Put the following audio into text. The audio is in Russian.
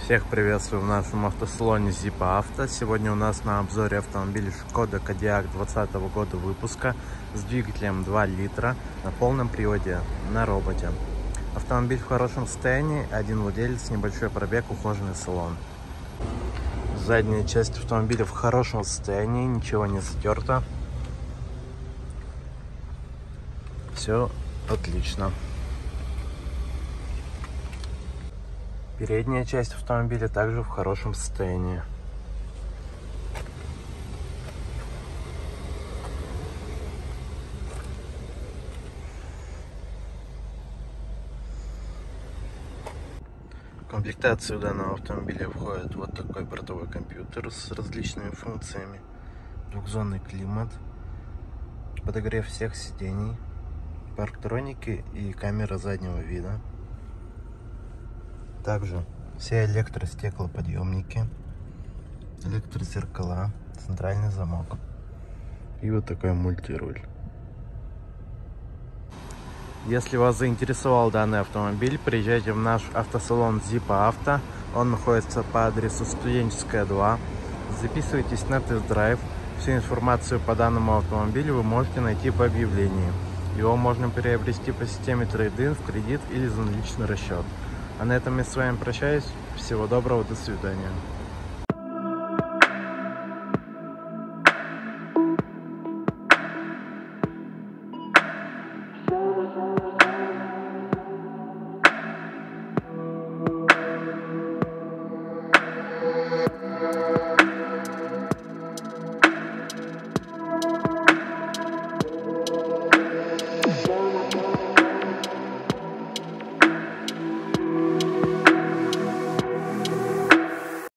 Всех приветствую в нашем автосалоне Zipa Auto. Сегодня у нас на обзоре автомобиль Skoda Kodiaq 2020 года выпуска с двигателем 2 литра на полном приводе на роботе. Автомобиль в хорошем состоянии, один владелец, небольшой пробег, ухоженный салон. Задняя часть автомобиля в хорошем состоянии, ничего не затерто. Все отлично. Передняя часть автомобиля также в хорошем состоянии. В комплектацию данного автомобиля входит вот такой бортовой компьютер с различными функциями, двухзонный климат, подогрев всех сидений, парктроники и камера заднего вида. Также все электростеклоподъемники, электрозеркала, центральный замок и вот такой мультируль. Если вас заинтересовал данный автомобиль, приезжайте в наш автосалон Zipa Auto. Он находится по адресу Студенческая, 2. Записывайтесь на тест-драйв. Всю информацию по данному автомобилю вы можете найти в объявлении. Его можно приобрести по системе трейд-ин, в кредит или за наличный расчет. А на этом я с вами прощаюсь. Всего доброго, до свидания.